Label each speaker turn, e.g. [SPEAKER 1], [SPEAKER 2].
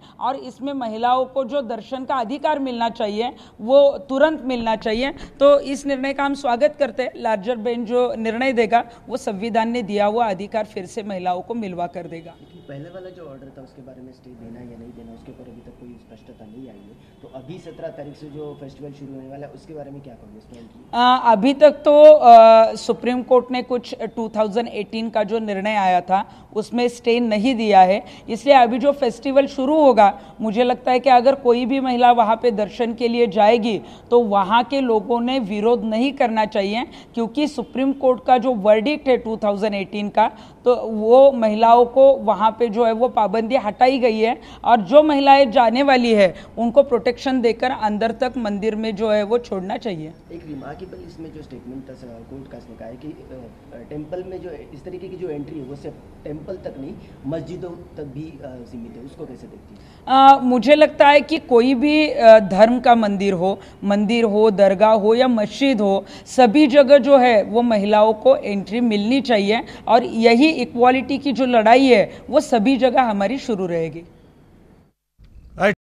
[SPEAKER 1] और इसमें महिलाओं को जो दर्शन का अधिकार मिलना चाहिए वो तुरंत मिलना चाहिए। तो इस निर्णय का हम स्वागत करते हैं। लार्जर बेंच जो निर्णय देगा वो संविधान ने दिया हुआ अधिकार फिर से महिलाओं को मिलवा कर देगा।
[SPEAKER 2] पहले वाला जो ऑर्डर था उसके बारे में स्टे देना या नहीं देना उसके ऊपर अभी तक कोई स्पष्टता नहीं आई है, तो अभी 17 तारीख से जो फेस्टिवल शुरू होने वाला है उसके बारे में क्या कहोगे?
[SPEAKER 1] अभी तक तो सुप्रीम कोर्ट ने कुछ 2018 का जो निर्णय आया था उसमें स्टे नहीं दिया है, इसलिए अभी जो फेस्टिवल शुरू होगा मुझे लगता है कि अगर कोई भी महिला वहाँ पे दर्शन के लिए जाएगी तो वहाँ के लोगों ने विरोध नहीं करना चाहिए, क्योंकि सुप्रीम कोर्ट का जो वर्डिक्ट है 2018 का, तो वो महिलाओं को वहाँ पे जो है वो पाबंदी हटाई गई है और जो महिलाएं जाने वाली है उनको प्रोटेक्शन देकर अंदर तक मंदिर में जो है वो छोड़ना चाहिए।
[SPEAKER 2] एक रिमार्केबल इसमें जो स्टेटमेंट था कोर्ट का इसने कहा है कि टेंपल में जो इस तरीके की जो एंट्री है वो सिर्फ टेंपल तक नहीं मस्जिदों तक भी सीमित है, उसको कैसे देखती है?
[SPEAKER 1] मुझे लगता है कि कोई भी धर्म का मंदिर हो, दरगाह हो या मस्जिद हो, सभी जगह जो है वो महिलाओं को एंट्री मिलनी चाहिए और यही इक्वालिटी की जो लड़ाई है वो सभी जगह हमारी शुरू रहेगी।